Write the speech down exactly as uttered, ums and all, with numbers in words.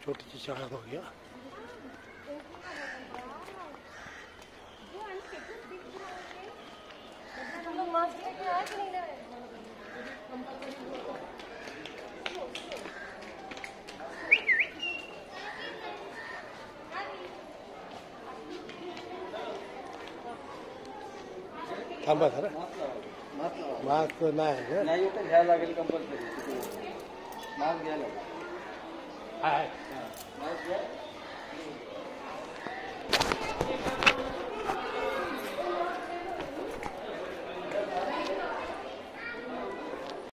छोटीशी शाळा बघूया. थांबा जरा. मास्क नाही नाही तर घ्यायला लागेल कंपल्सरी. मास्क घ्यायला आहे. मास्क घ्या.